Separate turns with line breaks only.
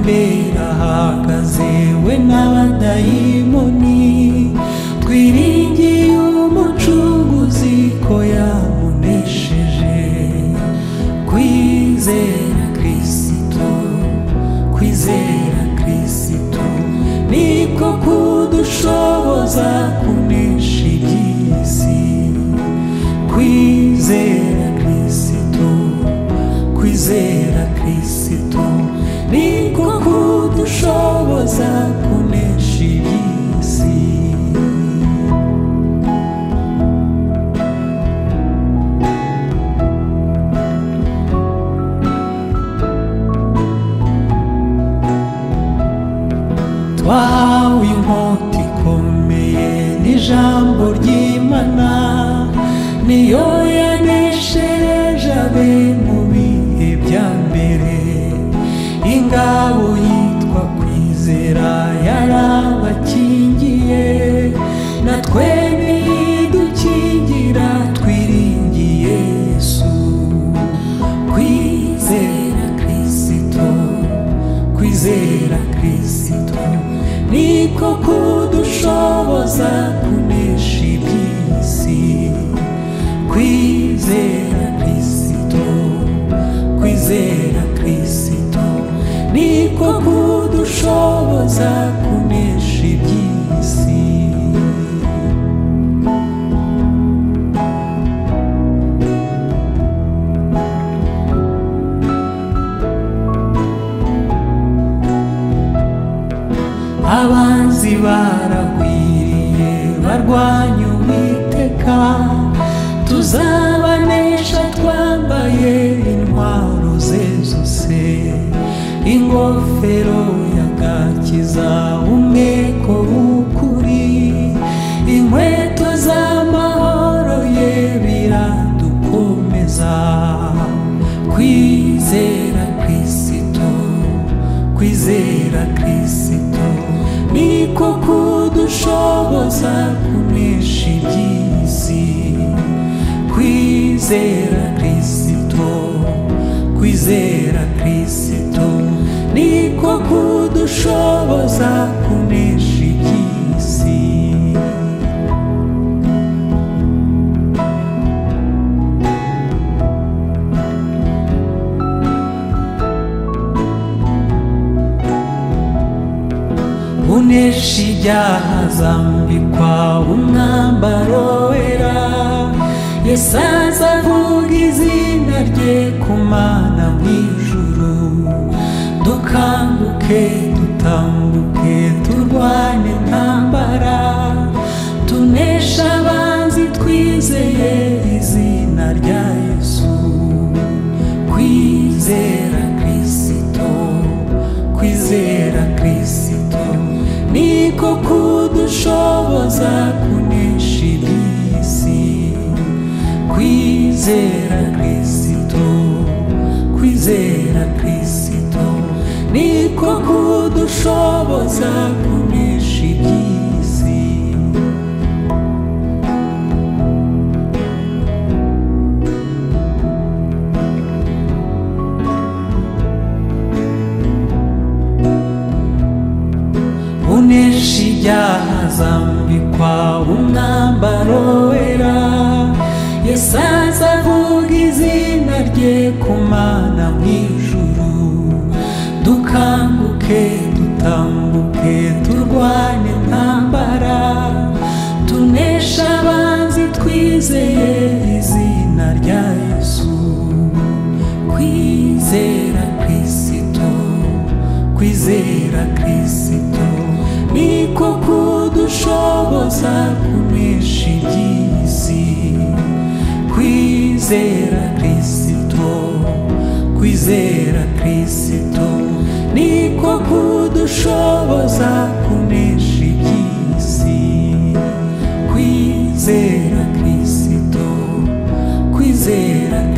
atembera ahagaze we n'abadayimoni twiringiye umucunguzi ko yamunesheje kwizera Kristo kwizera Kristo niko kudushoboza kunesha iby'isi kwizera Kristo kwizera Kristo niko kudushoboza kunesha iby'isi twahawe inkota ikomeye n'ijambo ry'Imana niyo yaneshereje abe mu bihe bya mbere ingabo yitwa kwizera yarabakingiye natwe nidukingira twiringiye Yesu kwizera Kristo kwizera Kristo niko kudushoboza kunesha iby'isi kwizera Kristo kwizera Kristo niko kudushoboza kunesha iby'isi abanzi baragwiriye barwanya Uwiteka tuzabanesha twambaye intwaro ze zose ingofero y'agakiza umweko w'ukuri inkweto z'amahoro ye biradukomeza kwizera Kristo kwizera Kristo niko kudushoboza kunesha iby'isi kwizera Kristo kwizera Kristo niko kudushoboza kunesha iby'isi unesha ibyaha azambikwa umwambaro wera Yesu azavuga izina rye ku mana mu ijuru dukanguke dutambuke turwane intambara tunesha abanzi twizeye izina rya Yesu kwizera Kristo kwizera Kristo niko kudushoboza kunesha iby'isi kwizera Kristo kwizera Kristo niko kudushoboza kunesha iby'isi unesha ibyaha azambikwa umwambaro wera Yesu azavuga izina rye ku mana mu ijuru dukanguke dutambuke turwane intambara tunesha abanzi twizeye izina rya Yesu kwizera Kristo kwizera Kristo niko kudushoboza kunesha iby'isi kwizera Kristo kwizera Kristo niko kudushoboza kunesha iby'isi kwizera Kristo kwizera